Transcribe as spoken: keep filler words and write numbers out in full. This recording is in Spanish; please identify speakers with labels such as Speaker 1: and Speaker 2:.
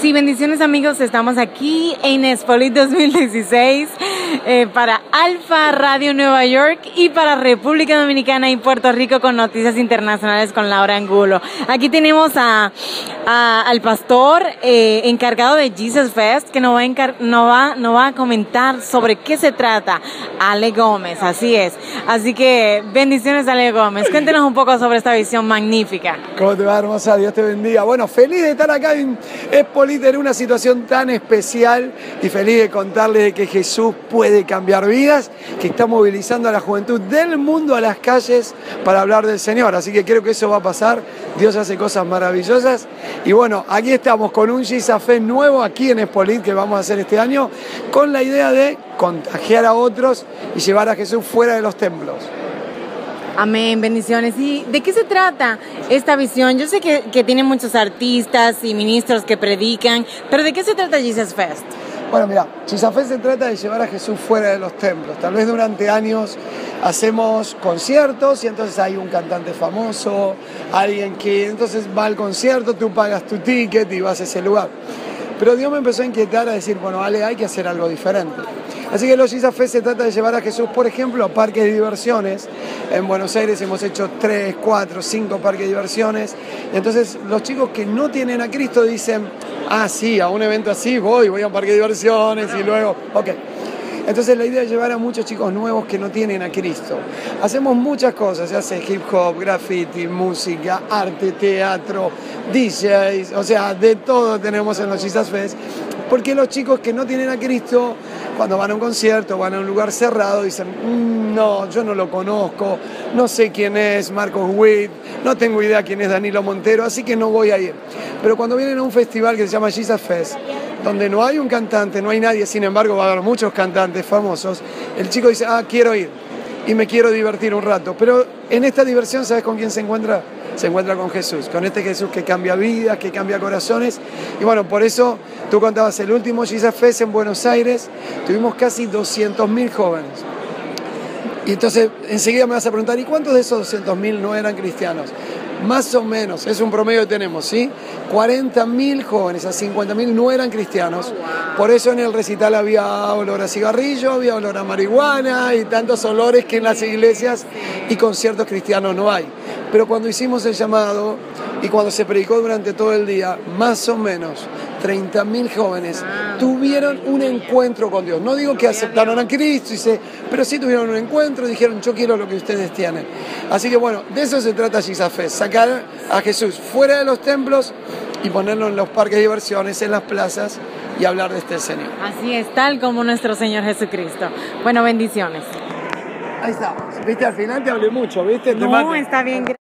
Speaker 1: Sí, bendiciones amigos, estamos aquí en Expolit dos mil dieciséis eh, para Alfa Radio Nueva York y para República Dominicana y Puerto Rico con noticias internacionales con Laura Angulo. Aquí tenemos a, a, al pastor eh, encargado de Jesus Fest que nos va, a encar nos, va, nos va a comentar sobre qué se trata, Ale Gómez, así es. Así que bendiciones Ale Gómez, cuéntenos un poco sobre esta visión magnífica.
Speaker 2: ¿Cómo te va, hermosa? Dios te bendiga. Bueno, feliz de estar acá en Expolit en una situación tan especial y feliz de contarles de que Jesús puede cambiar vidas, que está movilizando a la juventud del mundo a las calles para hablar del Señor. Así que creo que eso va a pasar. Dios hace cosas maravillosas. Y bueno, aquí estamos con un Jesus Fest nuevo aquí en Expolit que vamos a hacer este año con la idea de contagiar a otros y llevar a Jesús fuera de los templos.
Speaker 1: Amén, bendiciones. ¿Y de qué se trata esta visión? Yo sé que, que tiene muchos artistas y ministros que predican, pero ¿de qué se trata Jesus Fest?
Speaker 2: Bueno, mira, Jesus Fest se trata de llevar a Jesús fuera de los templos. Tal vez durante años hacemos conciertos y entonces hay un cantante famoso, alguien que entonces va al concierto, tú pagas tu ticket y vas a ese lugar. Pero Dios me empezó a inquietar a decir, bueno, Ale, hay que hacer algo diferente. Así que los Jesus Fest se trata de llevar a Jesús, por ejemplo, a parques de diversiones. En Buenos Aires hemos hecho tres, cuatro, cinco parques de diversiones. Y entonces los chicos que no tienen a Cristo dicen, ah, sí, a un evento así voy, voy a un parque de diversiones y luego, ok. Entonces la idea es llevar a muchos chicos nuevos que no tienen a Cristo. Hacemos muchas cosas, se hace hip hop, graffiti, música, arte, teatro, D Js, o sea, de todo tenemos en los Jesus Fest. Porque los chicos que no tienen a Cristo, cuando van a un concierto, van a un lugar cerrado, dicen, mmm, no, yo no lo conozco, no sé quién es Marcos Witt, no tengo idea quién es Danilo Montero, así que no voy a ir. Pero cuando vienen a un festival que se llama Jesus Fest, donde no hay un cantante, no hay nadie, sin embargo va a haber muchos cantantes famosos, el chico dice, ah, quiero ir y me quiero divertir un rato. Pero en esta diversión, ¿sabes con quién se encuentra? Se encuentra con Jesús, con este Jesús que cambia vidas, que cambia corazones. Y bueno, por eso tú contabas el último Jesus Fest en Buenos Aires, tuvimos casi doscientos mil jóvenes. Y entonces enseguida me vas a preguntar, ¿y cuántos de esos doscientos mil no eran cristianos? Más o menos, es un promedio que tenemos, ¿sí? cuarenta mil jóvenes, a cincuenta mil no eran cristianos. Por eso en el recital había olor a cigarrillo, había olor a marihuana y tantos olores que en las iglesias y conciertos cristianos no hay. Pero cuando hicimos el llamado y cuando se predicó durante todo el día, más o menos treinta mil jóvenes tuvieron un encuentro con Dios. No digo que aceptaron a Cristo, pero sí tuvieron un encuentro y dijeron, yo quiero lo que ustedes tienen. Así que bueno, de eso se trata Jesus Fest, sacar a Jesús fuera de los templos y ponerlo en los parques de diversiones, en las plazas y hablar de este Señor.
Speaker 1: Así es, tal como nuestro Señor Jesucristo. Bueno, bendiciones.
Speaker 2: Ahí estamos. Viste, al final te hablé mucho, ¿viste?
Speaker 1: No, está bien.